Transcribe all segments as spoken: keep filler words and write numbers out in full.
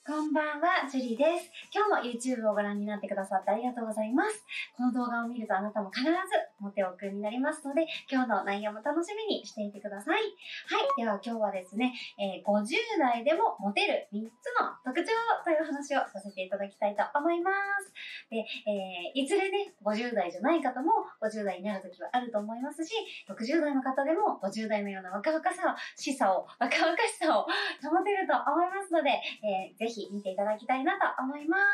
こんばんは、ジュリーです。今日も YouTube をご覧になってくださってありがとうございます。この動画を見るとあなたも必ずモテおくになりますので、今日の内容も楽しみにしていてください。はい。では今日はですね、えー、ごじゅう代でもモテるみっつの特徴という話をさせていただきたいと思います。で、えー、いずれね、ごじゅう代じゃない方もごじゅう代になる時はあると思いますし、ろくじゅう代の方でもごじゅう代のような若々さを、しさを、若々しさを保てると思いますので、えー、ぜひ見ていただきたいなと思います。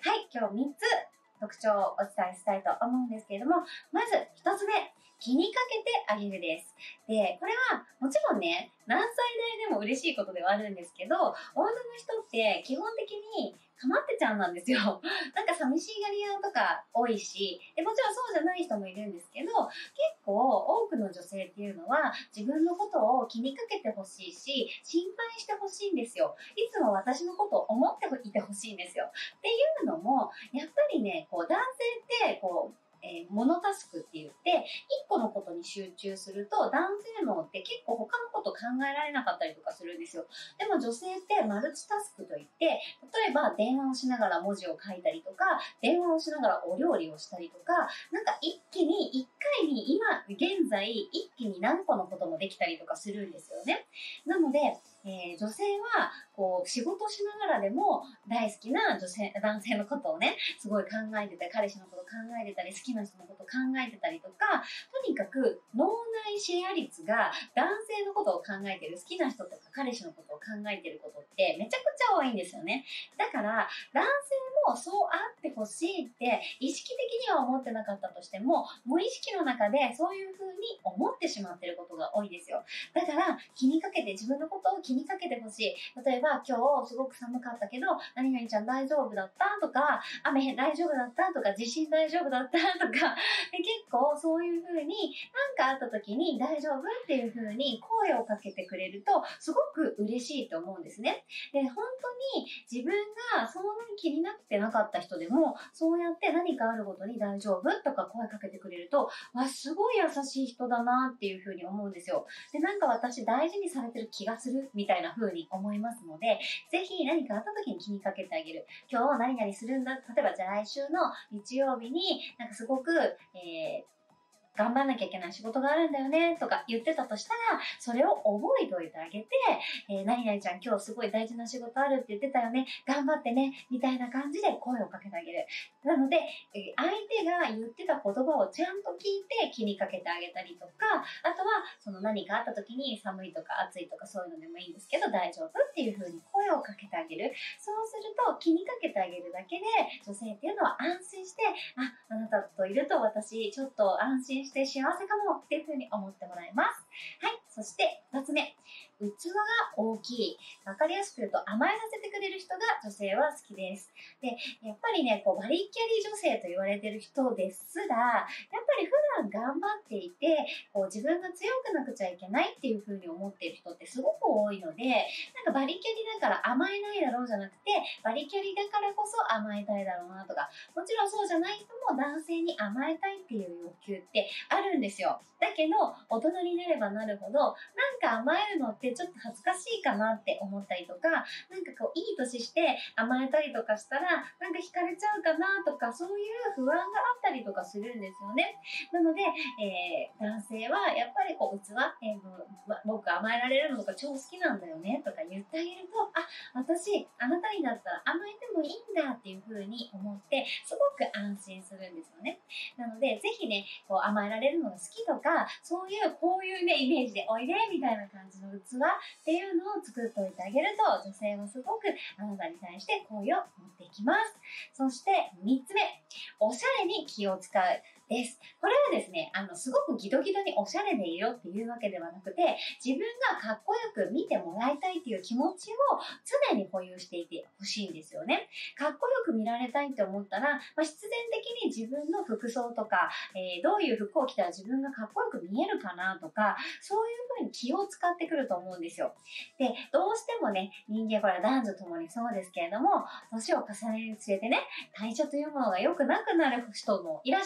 はい、今日みっつ特徴をお伝えしたいと思うんですけれども、まずひとつめ、気にかけてあげるです。で、これはもちろんね、何歳代でも嬉しいことではあるんですけど、女の人って基本的にかまってちゃんなんですよ。なんか寂しがり屋とか多いし、でもちろんそうじゃない人もいるんですけど、結構多くの女性っていうのは自分のことを気にかけてほしいし、心配してほしいんですよ。いつも私のことを思っていてほしいんですよ。っていうのも、やっぱりね、こう男性ってこう、えー、モノタスクって言って、一個のことに集中すると、男性脳って結構他のこと考えられなかったりとかするんですよ。でも女性ってマルチタスクといって、例えば電話をしながら文字を書いたりとか、電話をしながらお料理をしたりとか、なんか一気に、一回に今現在一気に何個のこともできたりとかするんですよね。なので、えー、女性は、こう、仕事しながらでも大好きな女性、男性のことをね、すごい考えてたり、彼氏のこと考えてたり、好きな人のこと考えてたりとか、とにかく脳内シェア率が男性のことを考えてる、好きな人とか彼氏のことを考えてることってめちゃくちゃ多いんですよね。だから、男性もそうあってほしいって意識的には思ってなかったとしても、無意識の中でそういう風に思ってしまってることが多いですよ。だから、気にかけて、自分のことを気にかけてほしい。例えば、今日すごく寒かったけど、何々ちゃん大丈夫だったとか、雨大丈夫だったとか、地震大丈夫だったとか、で結構そういう風に、なんかあった時に大丈夫っていう風に声をかけてくれると、すごく嬉しいと思うんですね。で、本当に自分がそんなに気になってなかった人でも、そうやって何かあるごとに大丈夫とか声かけてくれると、わ、すごい優しい人だなっていう風に思うんですよ。で、なんか私大事にされてる気がするみたいな風に思いますので、ぜひ何かあった時に気にかけてあげる。今日何々するんだ。例えばじゃあ来週の日曜日になんかすごく、えー頑張んなきゃいけない仕事があるんだよねとか言ってたとしたら、それを覚えておいてあげて、えー、何々ちゃん今日すごい大事な仕事あるって言ってたよね、頑張ってね、みたいな感じで声をかけてあげる。なので、えー、相手が言ってた言葉をちゃんと聞いて気にかけてあげたりとか、あとはその何かあった時に寒いとか暑いとかそういうのでもいいんですけど、大丈夫っていう風に声をかけてあげる。そうすると気にかけてあげるだけで、女性っていうのは安心して、あ、あなたといると私ちょっと安心して幸せかもっていう風に思ってもらえます。はい。そして二つ目。器が大きい。わかりやすく言うと甘えさせてくれる人が女性は好きです。で、やっぱりね、こうバリキャリ女性と言われてる人ですら、やっぱり普段頑張っていて、こう自分が強くなくちゃいけないっていう風に思っている人ってすごく多いので、なんかバリキャリだから甘えないだろうじゃなくて、バリキャリだからこそ甘えたいだろうなとか、もちろんそうじゃない人も男性に甘えたいっていう欲求ってあるんですよ。だけど、大人になればなるほど、なんか甘えるのってちょっと恥ずかしいかなって思ったりとか、なんかこう、いい年して甘えたりとかしたら、なんか惹かれちゃうかなとか、そういう不安があったりとかするんですよね。なので、えー、男性はやっぱりこう、器、えー、ま、僕甘えられるのとか超好きなんだよねとか言ってあげると、あ、私、あなたにだったら甘えてもいいんだっていう風に思って、すごく安心するんですよね。なので、ぜひね、こう甘えられるのが好きとか、そういう、こういうね、イメージでおいで、みたいな感じの器っていうのを作っておいてあげると、女性はすごくあなたに対して好意を持っていきます。そして、三つ目、おしゃれに気を使うです。これはですね、あの、すごくギドギドにおしゃれでいいよっていうわけではなくて、自分がかっこよく見てもらいたいっていう気持ちを常に保有していてほしいんですよね。かっこよく見られたいって思ったら、まあ、必然的に自分の服装とか、えー、どういう服を着たら自分がかっこよく見えるかなとか、そういう風に気を使ってくると思うんですよ。で、どうしてもね、人間これは男女ともにそうですけれども、年を重ねるにつれてね、代謝というものが良くなくなる人もいらっしゃるじゃない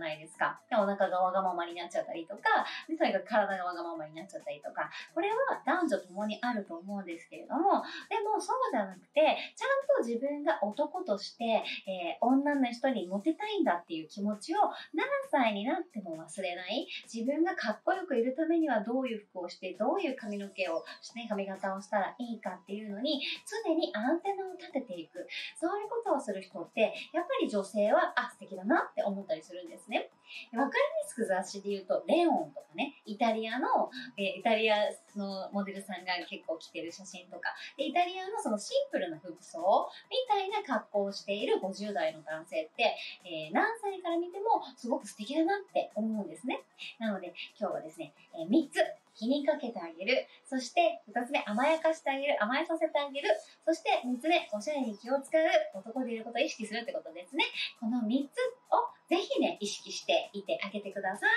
ないですか。でお腹がわがままになっちゃったりとか、でとにかく体がわがままになっちゃったりとか、これは男女ともにあると思うんですけれども、でもそうじゃなくて、ちゃんと自分が男として、えー、女の人にモテたいんだっていう気持ちを何歳になっても忘れない。自分がかっこよくいるためにはどういう服をして、どういう髪の毛をして、髪型をしたらいいかっていうのに、常にアンテナを立てていく。そういうことをする人って、やっぱり女性は、あ、素敵だなって思ったりするんですね。わかりやすく雑誌で言うと、レオンとかね、イタリアの、えー、イタリアのモデルさんが結構着てる写真とか、でイタリアのそのシンプルな服装みたいな格好をしているごじゅう代の男性って、えー、何歳から見てもすごく素敵だなって思うんですね。なので今日はですね、えー、みっつ気にかけてあげる。そしてふたつめ甘やかしてあげる。甘えさせてあげる。そしてみっつめおしゃれに気を使う。男でいることを意識するってことですね。このみっつをぜひね、意識していてあげてください。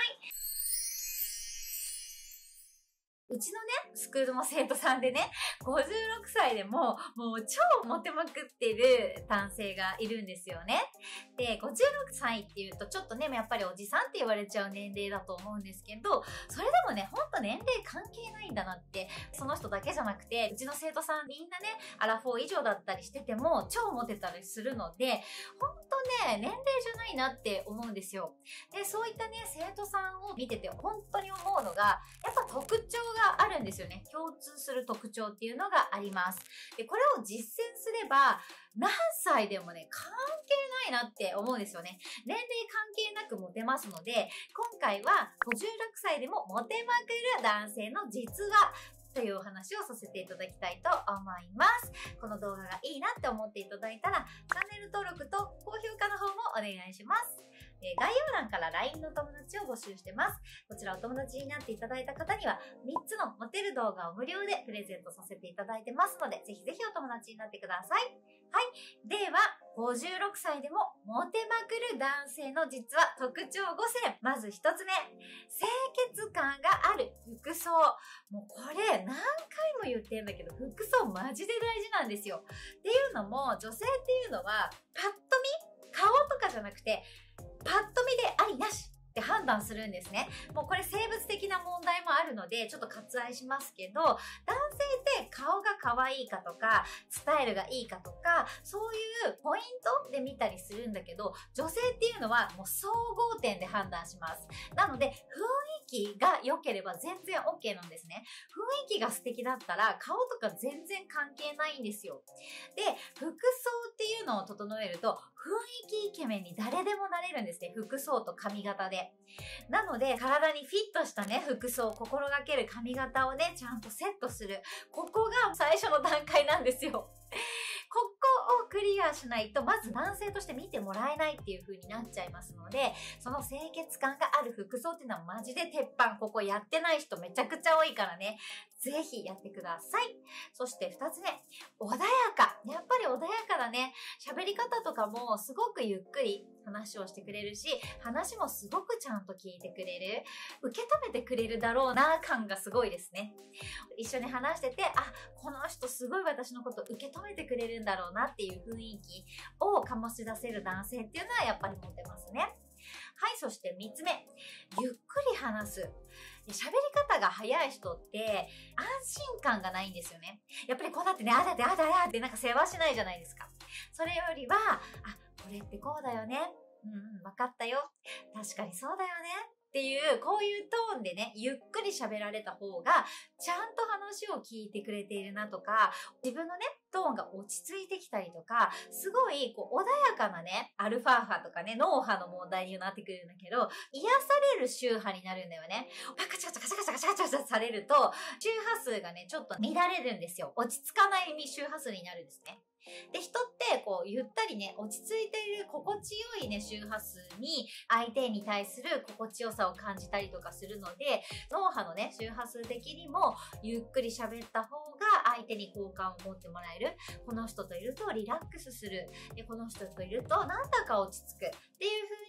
うちのね、スクールの生徒さんでね、ごじゅうろくさいでも、もう超モテまくってる男性がいるんですよね。で、ごじゅうろくさいっていうと、ちょっとね、やっぱりおじさんって言われちゃう年齢だと思うんですけど、それでもね、ほんと年齢関係ないんだなって、その人だけじゃなくて、うちの生徒さんみんなね、アラフォー以上だったりしてても、超モテたりするので、ほんとね、年齢じゃないなって思うんですよ。で、そういったね、生徒さんを見てて、本当に思うのが、やっぱ特徴があるんですよね。共通する特徴っていうのがあります。で、これを実践すれば、何歳でもね、関係ないなって思うんですよね。年齢関係なくモテますので、今回はごじゅうろくさいでもモテまくる男性の実話というお話をさせていただきたいと思います。この動画がいいなって思っていただいたら、チャンネル登録と高評価の方もお願いします。え概要欄から ライン の友達を募集してます。こちらお友達になっていただいた方にはみっつのモテる動画を無料でプレゼントさせていただいてますので、ぜひぜひお友達になってください。はい。では、ごじゅうろくさいでもモテまくる男性の実は特徴ごせん。まずひとつめ、清潔感がある服装。もうこれ何回も言ってんだけど、服装マジで大事なんですよ。っていうのも、女性っていうのは、パッと見、顔とかじゃなくて、パッと見でありなしって判断するんですね。もうこれ生物的な問題もあるので、ちょっと割愛しますけど、男性って顔が可愛いかとか、スタイルがいいかとか、そういうポイントで見たりするんだけど、女性っていうのはもう総合点で判断します。なので、雰囲気が良ければ全然 OK なんですね。雰囲気が素敵だったら、顔とか全然関係ないんですよ。で、服装っていうのを整えると、雰囲気イケメンに誰でもなれるんですね。服装と髪型で。なので、体にフィットしたね、服装を心がける髪型をね、ちゃんとセットする。ここが最初の段階なんですよ。ここをクリアしないと、まず男性として見てもらえないっていう風になっちゃいますので、その清潔感がある服装っていうのはマジで鉄板。ここやってない人めちゃくちゃ多いからね。ぜひやってください。そして二つ目、穏やか。やっぱり穏やかだね。喋り方とかもすごくゆっくり話をしてくれるし、話もすごくちゃんと聞いてくれる。受け止めてくれるだろうな感がすごいですね。一緒に話してて、あ、この人すごい私のこと受け止めてくれるんだろうなっていう雰囲気を醸し出せる男性っていうのはやっぱりモテますね。はい、そしてみっつめ。ゆっくり話す。喋り方が早い人って安心感がないんですよね。やっぱりこうなってね、あだってあだあってなんか世話しないじゃないですか。それよりは、あ、これってこうだよね。うんうん、わかったよ。確かにそうだよね。っていう、こういうトーンでね、ゆっくり喋られた方が、ちゃんと話を聞いてくれているなとか、自分のね、トーンが落ち着いてきたりとか、すごい、こう、穏やかなね、アルファ波とかね、脳波の問題になってくるんだけど、癒される周波になるんだよね。パカチャカチャカチャカチャカチャカチャされると、周波数がね、ちょっと乱れるんですよ。落ち着かない周波数になるんですね。で、人って、こう、ゆったりね、落ち着いている心地よいね、周波数に、相手に対する心地よさを感じたりとかするので、脳波のね、周波数的にも、ゆっくり喋った方が、相手に好感を持ってもらえる。この人といるとリラックスする。で、この人といると、なんだか落ち着く。っていう風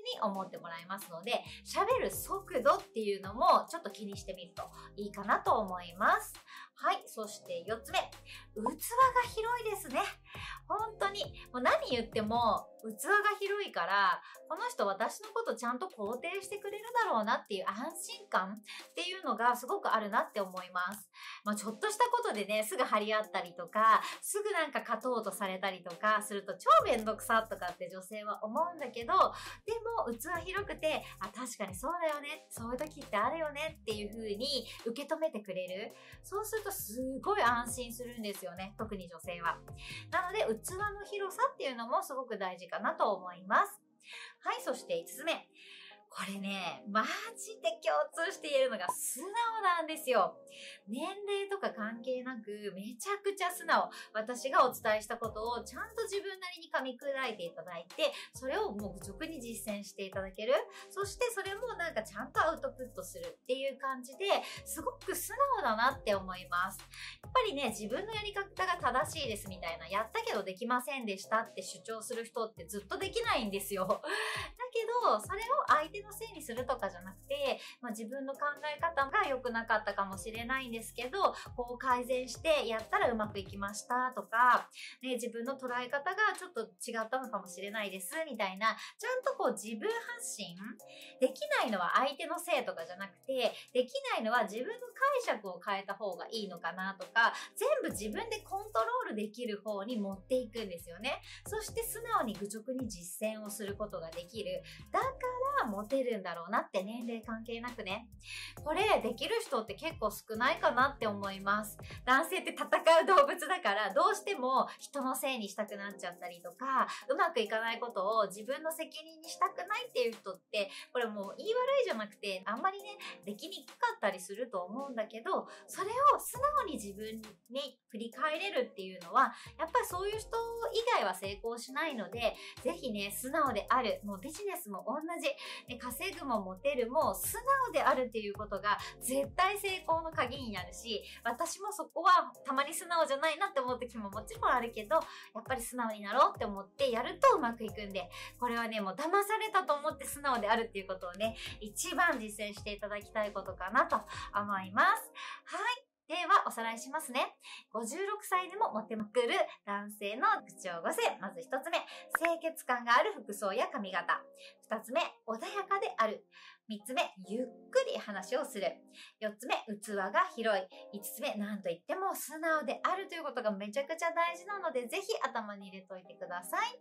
に思ってもらえますので、喋る速度っていうのもちょっと気にしてみるといいかなと思います。はい。そしてよっつめ。器が広いですね。本当に、もう何言っても器が広いから、この人私のことちゃんと肯定してくれるだろうなっていう安心感っていうのがすごくあるなって思います。まあちょっとしたことでね、すぐ張り合ったりとか、すぐなんか勝とうとされたりとかすると超めんどくさとかって女性は思うんだけど、でも器広くて、あ、確かにそうだよね、そういう時ってあるよねっていう風に受け止めてくれる。そうするとすごい安心するんですよね、特に女性は。なので器の広さっていうのもすごく大事かなと思います。はい、そしていつつめ。これね、マジで共通して言えるのが素直なんですよ。年齢とか関係なくめちゃくちゃ素直。私がお伝えしたことをちゃんと自分なりに噛み砕いていただいて、それをもう愚直に実践していただける。そしてそれもなんかちゃんとアウトプットするっていう感じで、すごく素直だなって思います。やっぱりね、自分のやり方が正しいですみたいな、やったけどできませんでしたって主張する人ってずっとできないんですよ。だけど、それを相手のせいにするとかじゃなくて、まあ、自分の考え方が良くなかったかもしれないんですけど、こう改善してやったらうまくいきましたとか、ね、自分の捉え方がちょっと違ったのかもしれないですみたいな、ちゃんとこう自分発信できないのは相手のせいとかじゃなくて、できないのは自分の解釈を変えた方がいいのかなとか、全部自分でコントロールできる方に持っていくんですよね。そして素直に愚直に実践をすることができる。だからモテるんだろうなって、年齢関係なくね。これできる人って結構少ないかなって思います。男性って戦う動物だから、どうしても人のせいにしたくなっちゃったりとか、うまくいかないことを自分の責任にしたくないっていう人って、これもう言い悪いじゃなくて、あんまりね、できにくかったりすると思うんだけど、それを素直に自分に振り返れるっていうのは、やっぱりそういう人以外は成功しないので、ぜひね、素直である。もうビジネスも同じ。ね、稼ぐもモテるも素直であるっていうことが絶対成功の鍵になるし、私もそこはたまに素直じゃないなって思う時ももちろんあるけど、やっぱり素直になろうって思ってやるとうまくいくんで、これはね、もう騙されたと思って素直であるっていうことをね、一番実践していただきたいことかなと思います。はい。では、おさらいしますね。ごじゅうろくさいでもモテまくる男性の口調ごせん。まずひとつめ、清潔感がある服装や髪型。ふたつめ、穏やかである。みっつめ、ゆっくり話をする。よっつめ、器が広い。いつつめ、なんといっても素直であるということがめちゃくちゃ大事なので、ぜひ頭に入れといてください。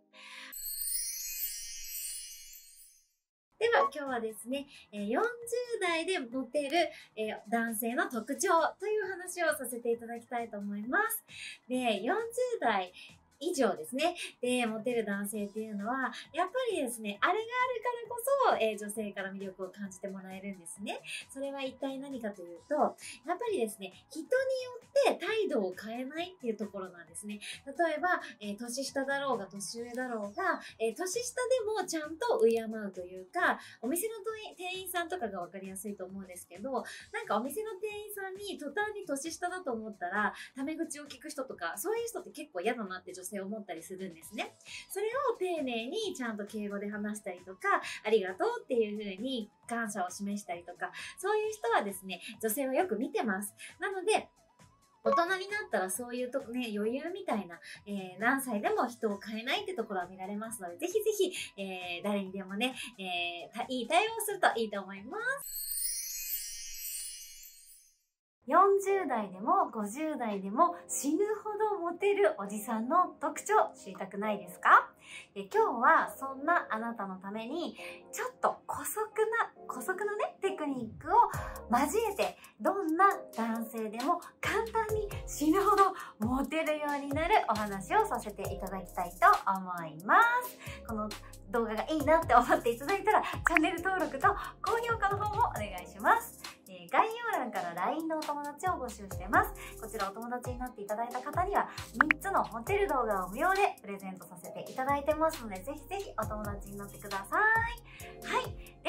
では今日はですね、よんじゅう代でモテる男性の特徴という話をさせていただきたいと思います。で、よんじゅう代以上ですね。で、モテる男性っていうのは、やっぱりですね、あれがあるからこそ、えー、女性から魅力を感じてもらえるんですね。それは一体何かというと、やっぱりですね、人によって態度を変えないっていうところなんですね。例えば、えー、年下だろうが年上だろうが、えー、年下でもちゃんと敬うというか、お店の店員さんとかがわかりやすいと思うんですけど、なんかお店の店員さんに途端に年下だと思ったら、タメ口を聞く人とか、そういう人って結構嫌だなって女性思ったりするんですね。それを丁寧にちゃんと敬語で話したりとか、ありがとうっていう風に感謝を示したりとか、そういう人はですね、女性はよく見てます。なので、大人になったらそういうとこね、余裕みたいな、えー、何歳でも人を変えないってところは見られますので、ぜひぜひ、えー、誰にでもね、えー、いい対応をするといいと思います。よんじゅう代でもごじゅう代でも死ぬほどモテるおじさんの特徴知りたくないですか？え今日はそんなあなたのためにちょっと姑息な、姑息なね、テクニックを交えてどんな男性でも簡単に死ぬほどモテるようになるお話をさせていただきたいと思います。この動画がいいなって思っていただいたらチャンネル登録と高評価の方もお願いします。えー、概要欄から ライン のお友達を募集してます。こちらお友達になっていただいた方にはみっつのモテる動画を無料でプレゼントさせていただいてますので、ぜひぜひお友達になってください。はい。では、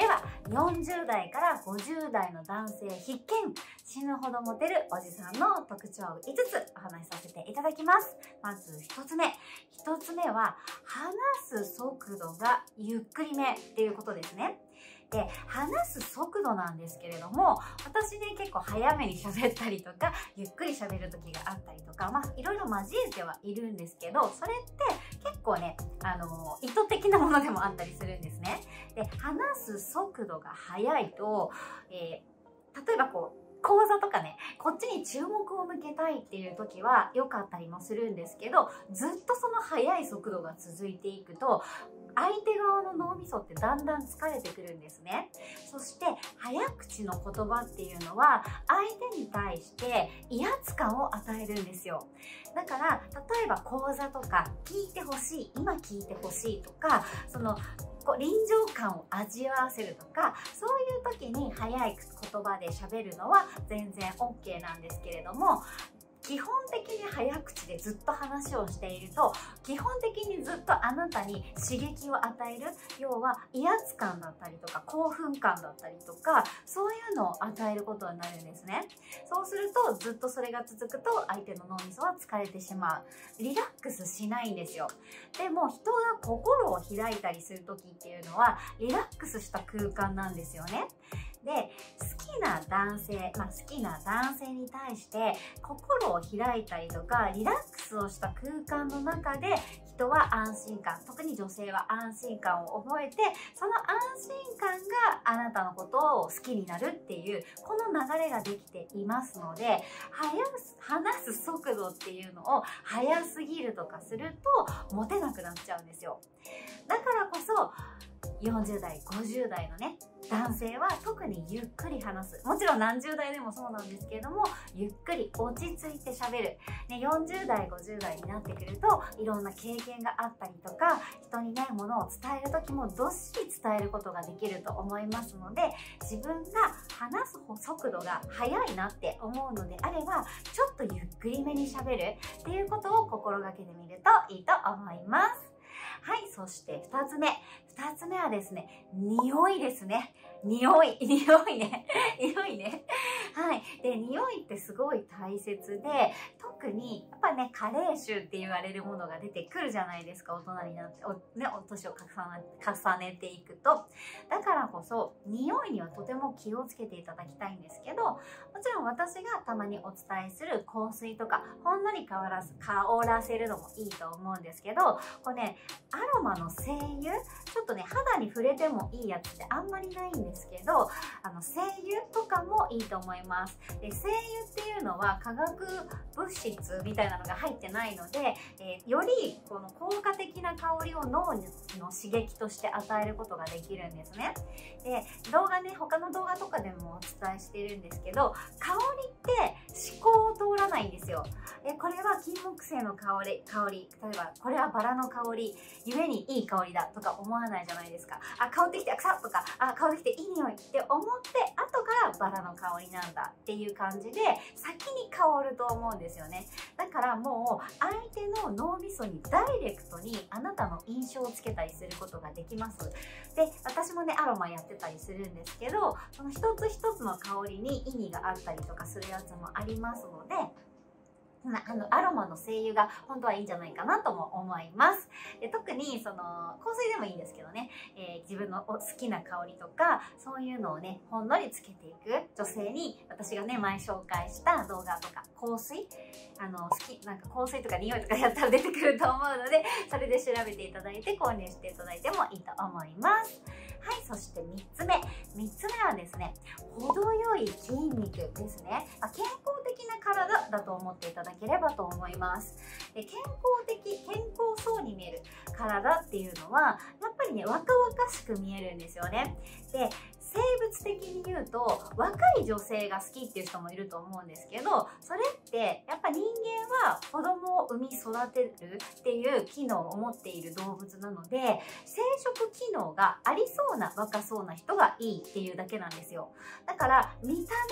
よんじゅうだいからごじゅうだいの男性必見、死ぬほどモテるおじさんの特徴をいつつお話しさせていただきます。まずひとつめ。ひとつめは、話す速度がゆっくりめっていうことですね。で、話す速度なんですけれども、私ね、結構早めに喋ったりとか、ゆっくり喋る時があったりとか、まあ、いろいろ交えてはいるんですけど、それって結構ね、あの、意図的なものでもあったりするんですね。で、話す速度が速いと、えー、例えばこう、講座とかね、こっちに注目を向けたいっていう時は良かったりもするんですけど、ずっとその速い速度が続いていくと、相手側の脳みそってだんだん疲れてくるんですね。そして早口の言葉っていうのは相手に対して威圧感を与えるんですよ。だから例えば講座とか聞いてほしい、今聞いてほしいとか、そのこう臨場感を味わわせるとか、そういう時に早い言葉で喋るのは全然 OK なんですけれども、基本的に早口でずっと話をしていると、基本的にずっとあなたに刺激を与える、要は威圧感だったりとか興奮感だったりとか、そういうのを与えることになるんですね。そうするとずっとそれが続くと相手の脳みそは疲れてしまう。リラックスしないんですよ。でも人が心を開いたりする時っていうのはリラックスした空間なんですよね。で、好きな男性、まあ、好きな男性に対して心を開いたりとかリラックスをした空間の中で人は安心感、特に女性は安心感を覚えて、その安心感があなたのことを好きになるっていうこの流れができていますので、話す速度っていうのを速すぎるとかするとモテなくなっちゃうんですよ。だからこそよんじゅうだい、ごじゅうだいのね、男性は特にゆっくり話す。もちろん何十代でもそうなんですけれども、ゆっくり落ち着いて喋る。ね、よんじゅうだい、ごじゅうだいになってくると、いろんな経験があったりとか、人にね、ものを伝える時もどっしり伝えることができると思いますので、自分が話す速度が速いなって思うのであれば、ちょっとゆっくりめに喋るっていうことを心がけてみるといいと思います。はい、そしてふたつめ。ふたつめはですね、匂いですね。匂い、匂いね。匂いね。はい。で、匂いってすごい大切で、特に、やっぱね、加齢臭って言われるものが出てくるじゃないですか、大人になって、お、ね、お年を重ね、重ねていくと。だからこそ、匂いにはとても気をつけていただきたいんですけど、もちろん私がたまにお伝えする香水とか、ほんのり香らす、香らせるのもいいと思うんですけど、これね、アロマの精油、ちょっとね、肌に触れてもいいやつってあんまりないんですけど、あの精油とかもいいと思います。で、精油っていうのは化学物質みたいなのが入ってないので、えー、よりこの効果的な香りを脳の刺激として与えることができるんですね。で、動画ね、他の動画とかでもお伝えしているんですけど、香りって思考を通らないんですよ。えこれは金木犀の香り、香り、例えばこれはバラの香り、ゆえにいい香りだとか思わないじゃないですか。あ、香ってきて、あ、草とか、あ、香ってきていい匂いって思って、後からバラの香りなんだっていう感じで、先に香ると思うんですよね。だからもう、相手の脳みそにダイレクトにあなたの印象をつけたりすることができます。で、私もね、アロマやってたりするんですけど、その一つ一つの香りに意味があったりとかするやつもありますので、あのアロマの精油が本当はいいんじゃないかなとも思います。で、特にその香水でもいいんですけどね、えー、自分の好きな香りとかそういうのをねほんのりつけていく女性に、私がね前紹介した動画とか香水、あの好きなんか香水とか匂いとかやったら出てくると思うので、それで調べていただいて購入していただいてもいいと思います。はい、そしてみっつめ。みっつめはですね、程よい筋肉ですね。まあ、健康的な体だと思っていただければと思います。で、健康的、健康そうに見える体っていうのは、やっぱりね、若々しく見えるんですよね。で、生物的に言うと若い女性が好きっていう人もいると思うんですけど、それってやっぱ人間は子供を産み育てるっていう機能を持っている動物なので、生殖機能がありそうな若そうな人がいいっていうだけなんですよ。だから見た目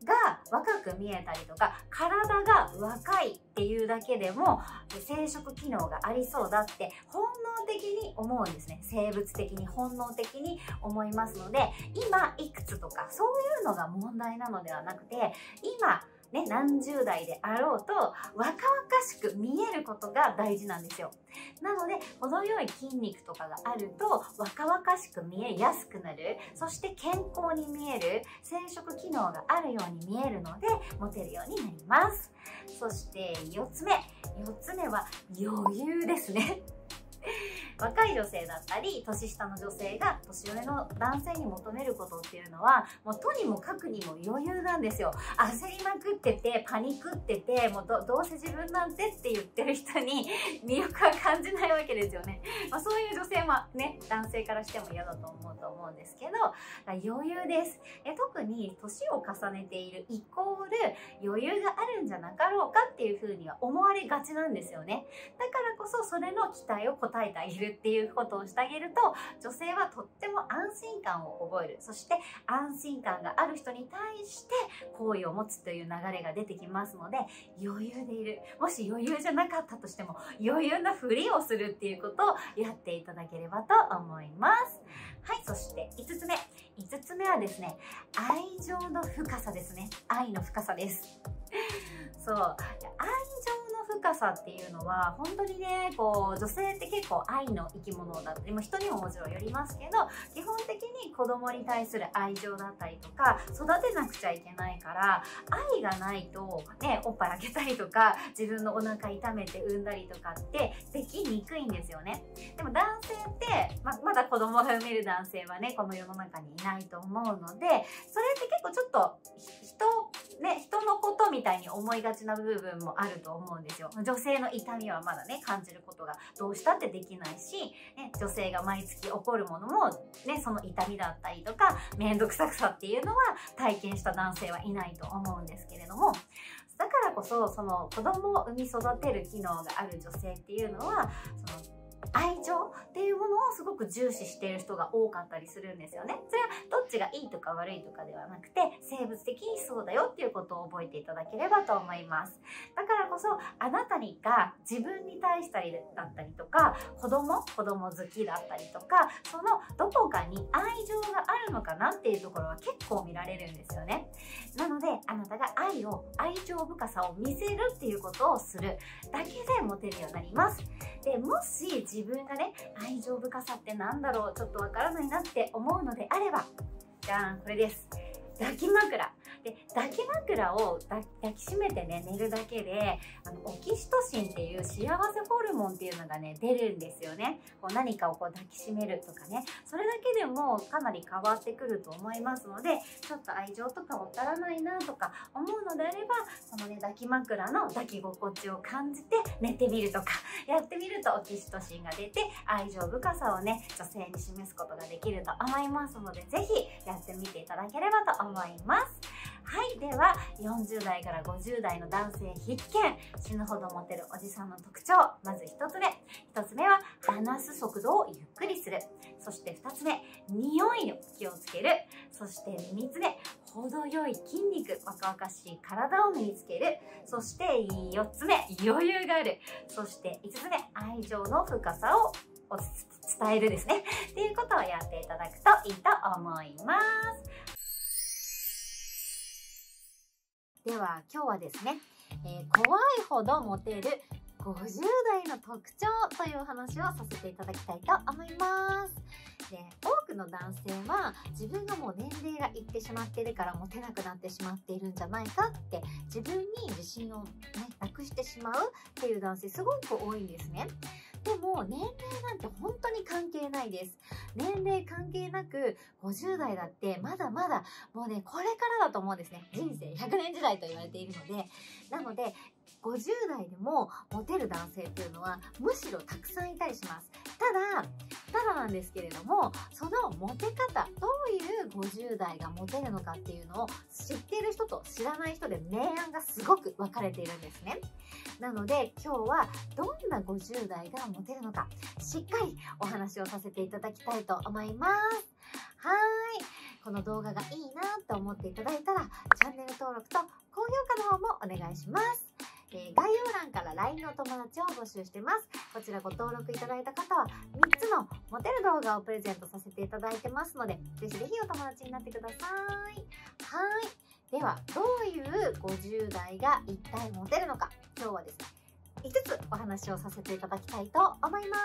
が若く見えたりとか、体が若いっていうだけでも生殖機能がありそうだって本能的に思うんですね。生物的に本能的に思いますので、今いくつとかそういうのが問題なのではなくて、今ね、何十代であろうと若々しく見えることが大事なんですよ。なので程よい筋肉とかがあると若々しく見えやすくなる、そして健康に見える、生殖機能があるように見えるのでモテるようになります。そしてよっつめよっつめは余裕ですね。若い女性だったり年下の女性が年上の男性に求めることっていうのは、もうとにもかくにも余裕なんですよ。焦りまくっててパニクってて、もう ど, どうせ自分なんてって言ってる人に魅力は感じないわけですよね。まあ、そういう女性もね、男性からしても嫌だと思うと思うんですけど、余裕です。え特に年を重ねているイコール余裕があるんじゃなかろうかっていうふうには思われがちなんですよね。だからこそそれの期待を応えてあげるっていうことをしてあげると、女性はとっても安心感を覚える。そして安心感がある人に対して好意を持つという流れが出てきますので、余裕でいる。もし余裕じゃなかったとしても余裕なふりをするっていうことをやっていただければと思います。はい、そしていつつめいつつめはですね、愛情の深さですね。愛の深さです。そう愛情の深さっていうのは本当にね、こう女性って結構愛の生き物だったり、も人にももちろんよりますけど、基本的に子供に対する愛情だったりとか、育てなくちゃいけないから、愛がないとね、おっぱいあげたりとか自分のお腹痛めて産んだりとかってできにくいんですよね。でも男性って、ままだ子供が産める男性はね、この世の中にいないと思うので、それって結構ちょっと人ね、人のことみたいに思いがちな部分もあると思うんですよ。女性の痛みはまだね、感じることがどうしたってできないし、ね、女性が毎月起こるものもね、その痛みだったりとか面倒くさくさっていうのは体験した男性はいないと思うんですけれども、だからこそその子供を産み育てる機能がある女性っていうのは、その愛情っていうものをすごく重視している人が多かったりするんですよね。それはどっちがいいとか悪いとかではなくて、生物的にそうだよっていうことを覚えていただければと思います。だからこそあなたにが自分に対したりだったりとか、子供子供好きだったりとか、そのどこかに愛情があるのかなっていうところは結構見られるんですよね。なのであなたが愛を愛情深さを見せるっていうことをするだけでモテるようになります。でもし自分がね、愛情深さってなんだろう、ちょっとわからないなって思うのであれば、じゃん、これです。抱き枕で、抱き枕を抱きしめてね、寝るだけであのオキシトシンっていう幸せホルモンっていうのがね、出るんですよね。こう何かをこう抱きしめるとかね、それだけでもかなり変わってくると思いますので、ちょっと愛情とかわからないなとか思うのであれば、このね、抱き枕の抱き心地を感じて寝てみるとかやってみると、オキシトシンが出て愛情深さをね、女性に示すことができると思いますので、ぜひやってみていただければと思います。はい、ではよんじゅうだいからごじゅうだいの男性必見、死ぬほどモテるおじさんの特徴。まずひとつめひとつめは話す速度をゆっくりする。そしてふたつめ、匂いを気をつける。そしてみっつめ、程よい筋肉、若々しい体を身につける。そしてよっつめ、余裕がある。そしていつつめ、愛情の深さをお伝えるですねっていうことをやっていただくといいと思います。では今日はですね、えー、怖いほどモテるごじゅうだいの特徴というお話をさせていただきたいと思います。で、多くの男性は自分がもう年齢がいってしまっているからモテなくなってしまっているんじゃないかって自分に自信を、ね、なくしてしまうっていう男性すごく多いんですね。でも年齢なんて本当に関係ないです。年齢関係なくごじゅうだいだってまだまだもうね、これからだと思うんですね。人生ひゃくねん時代と言われているので。なのでごじゅうだいでもモテる男性っていうのはむしろたくさんいたりします。ただ、ただなんですけれども、そのモテ方、どういうごじゅうだいがモテるのかっていうのを知っている人と知らない人で明暗がすごく分かれているんですね。なので今日はどんなごじゅうだいがモテるのか、しっかりお話をさせていただきたいと思います。はーい。 この動画がいいなと思っていただいたら、チャンネル登録と高評価の方もお願いします。えー、概要欄から ライン のお友達を募集してます。こちらご登録いただいた方はみっつのモテる動画をプレゼントさせていただいてますので、ぜひぜひお友達になってください。はい。では、どういうごじゅう代が一体モテるのか、今日はですね、いつつお話をさせていただきたいと思います。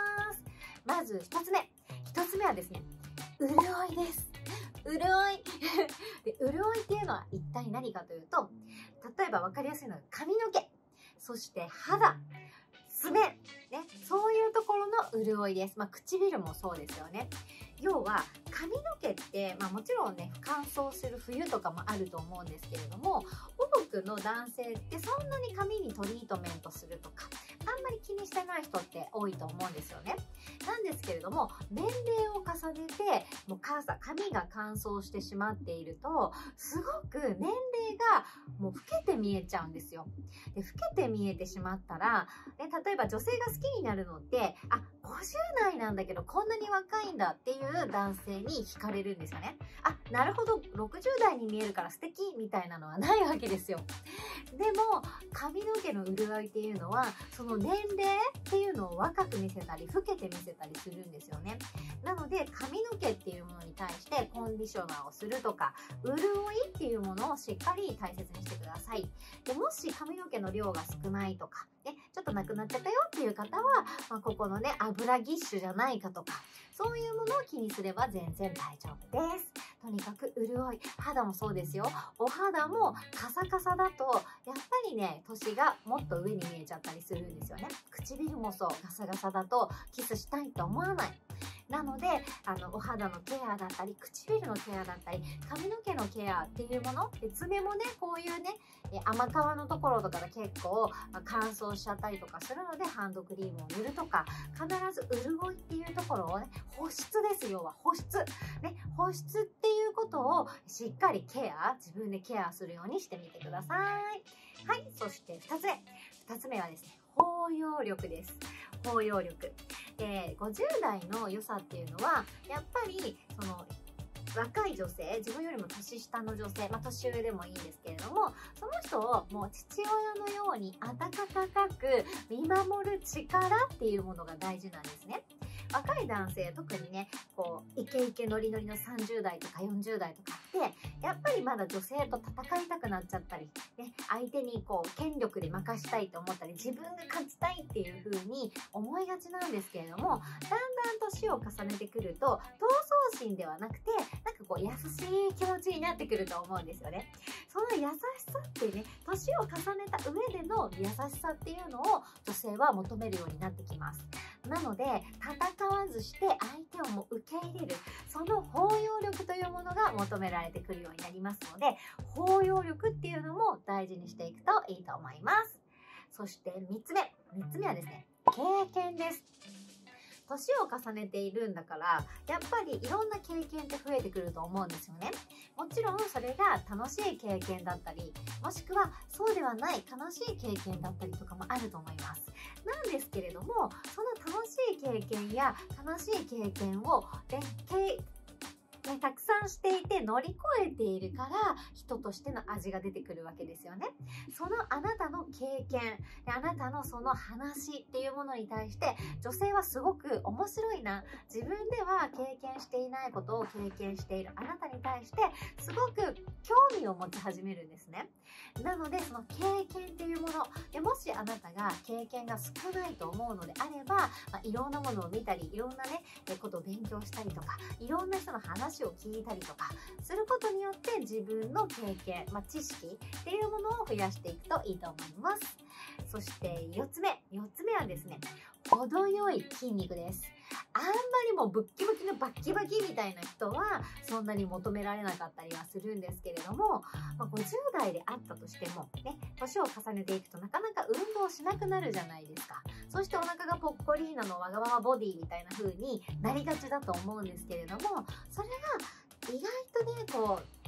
まずひとつめ。ひとつめはですね、潤いです。潤いで、潤いっていうのは一体何かというと、例えば分かりやすいのが髪の毛、そして肌、爪、ね、そういうところの潤いです。まあ、唇もそうですよね。要は髪の毛って、まあ、もちろんね乾燥する冬とかもあると思うんですけれども、多くの男性ってそんなに髪にトリートメントするとかあんまり気にしてない人って多いと思うんですよね。なんですけれども、年齢を重ねてもう髪が乾燥してしまっていると、すごく年齢がもう老けて見えちゃうんですよ。で、老けて見えてしまったら、ね、例えば女性が好きになるのって、あ、ごじゅう代なんだけどこんなに若いんだっていう男性に惹かれるんですよね。あ、なるほど、ろくじゅう代に見えるから素敵みたいなのはないわけですよ。でも髪の毛の潤いっていうのは、その年齢っていうのを若く見せたり老けて見せたりするんですよね。なので髪の毛っていうものに対してコンディショナーをするとか、潤いっていうものをしっかり大切にしてください。で、もし髪の毛の量が少ないとか、ね、ちょっとなくなっちゃったよっていう方は、まあ、ここのね油ぎっしゅじゃないかとか、そういうものを気にすれば全然大丈夫です。とにかく潤い、肌もそうですよ。お肌もカサカサだとやっぱりね、年がもっと上に見えちゃったりするんですよね。唇もそう、ガサガサだとキスしたいと思わない。なので、あのお肌のケアだったり、唇のケアだったり、髪の毛のケアっていうもので、爪もね、こういうね甘皮のところとかで結構乾燥しちゃったりとかするので、ハンドクリームを塗るとか、必ず潤いっていうところをね、保湿ですよ。要は保湿ね、保湿っていうことをしっかりケア、自分でケアするようにしてみてください。はい。そしてふたつめ。ふたつめはですね、包容力です。包容力。で、ごじゅう代の良さっていうのは、やっぱりその若い女性、自分よりも年下の女性、まあ年上でもいいんですけれども、その人をもう父親のように温かく見守る力っていうものが大事なんですね。若い男性、特にね、こうイケイケノリノリのさんじゅう代とかよんじゅう代とかって、やっぱりまだ女性と戦いたくなっちゃったり、ね、相手にこう権力で任したいと思ったり、自分が勝ちたいっていう風に思いがちなんですけれども、だんだん年を重ねてくると、闘争心ではなくて、なんかこう優しい気持ちになってくると思うんですよね。その優しさってね、年を重ねた上での優しさっていうのを女性は求めるようになってきます。なので、戦わずして相手をもう受け入れる、その包容力というものが求められてくるようになりますので、包容力っていうのも大事にしていくといいと思います。そしてみっつめ。みっつめはですね、経験です。年を重ねているんだから、やっぱりいろんな経験って増えてくると思うんですよね。もちろんそれが楽しい経験だったり、もしくはそうではない悲しい経験だったりとかもあると思います。なんですけれども、その楽しい経験や悲しい経験を、ね、ね、たくさんしていて乗り越えているから、人としての味が出てくるわけですよね。そのあなたの経験、あなたのその話っていうものに対して、女性はすごく面白いな、自分では経験していないことを経験しているあなたに対して、すごく興味を持ち始めるんですね。なので、その経験っていうもので、もしあなたが経験が少ないと思うのであれば、まあ、いろんなものを見たり、いろんなね、ことを勉強したりとか、いろんな人の話を聞いたりとかすることによって、自分の経験、まあ、知識っていうものを増やしていくといいと思います。そしてよっつめ。よっつめはですね、程よい筋肉です。あんまりもうブッキブキのバッキバキみたいな人はそんなに求められなかったりはするんですけれども、まあ、ごじゅう代であったとしてもね、年を重ねていくとなかなか運動しなくなるじゃないですか。そしてお腹がぽっこりーなのわがままボディみたいな風になりがちだと思うんですけれども、それが意外とね、こう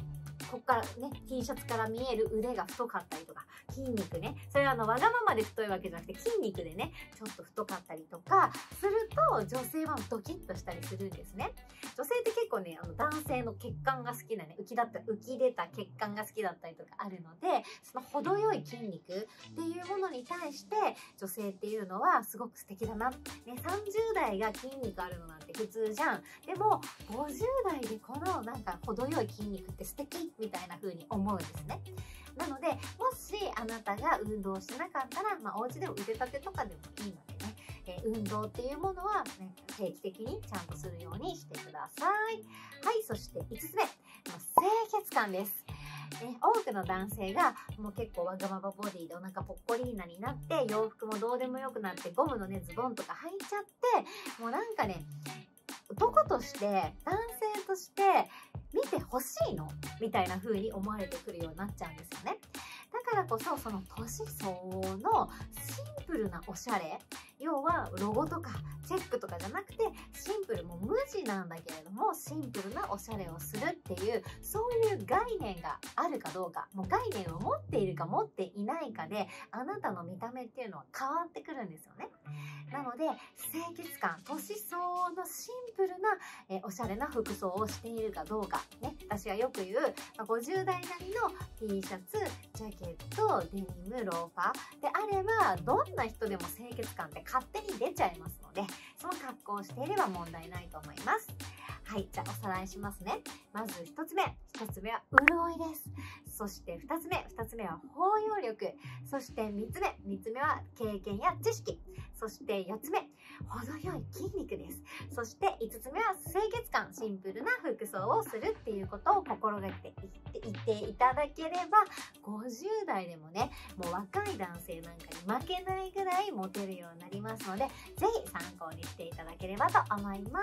こっからね、T シャツから見える腕が太かったりとか、筋肉ね、それはあの、わがままで太いわけじゃなくて、筋肉でね、ちょっと太かったりとか、すると、女性はドキッとしたりするんですね。女性って結構ね、あの、男性の血管が好きなね、浮きだった、浮き出た血管が好きだったりとかあるので、その程よい筋肉っていうものに対して、女性っていうのはすごく素敵だな。ね、さんじゅう代が筋肉あるのなんて普通じゃん。でも、ごじゅう代でこのなんか程よい筋肉って素敵みたいな風に思うんですね。なので、もしあなたが運動してなかったら、まあ、お家でも腕立てとかでもいいのでね、えー、運動っていうものは、ね、定期的にちゃんとするようにしてください。はい、そしていつつめ、清潔感です。ね、多くの男性がもう結構わがままボディでお腹ぽっこりーなになって、洋服もどうでもよくなって、ゴムのね、ズボンとか履いちゃって、もうなんかね、男として、男性として見てほしいのみたいな風に思われてくるようになっちゃうんですよね。だからこそ、その年相応のシンプルなおしゃれ、要はロゴとかチェックとかじゃなくて、シンプル、もう無地なんだけれどもシンプルなおしゃれをするっていう、そういう概念があるかどうか、もう概念を持っているか持っていないかで、あなたの見た目っていうのは変わってくるんですよね。なので、清潔感、年相応のシンプルな、えー、おしゃれな服装をしているかどうか。ね、私がよく言う、まあ、ごじゅう代なりの T シャツ、ジャケット、デニム、ローファーであれば、どんな人でも清潔感って勝手に出ちゃいますので、その格好をしていれば問題ないと思います。はい、じゃあおさらいしますね。まず一つ目。一つ目は潤いです。そして二つ目。二つ目は包容力。そして三つ目。三つ目は経験や知識。そして四つ目。程よい筋肉です。そして五つ目は清潔感。シンプルな服装をするっていうことを心がけていっていただければ、ごじゅう代でもね、もう若い男性なんかに負けないぐらいモテるようになりますので、ぜひ参考にしていただければと思います。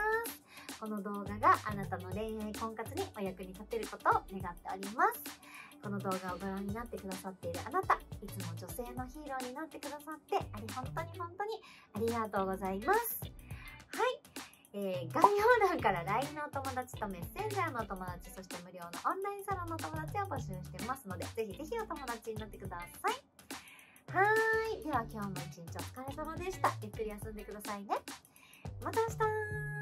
この動画があなたの恋愛婚活にお役に立てることを願っております。この動画をご覧になってくださっているあなた、いつも女性のヒーローになってくださってあり本当に本当にありがとうございます。はい、えー、概要欄から ライン のお友達とメッセンジャーのお友達、そして無料のオンラインサロンのお友達を募集してますので、ぜひぜひお友達になってください。はーい、では今日も一日お疲れ様でした。ゆっくり休んでくださいね。また明日。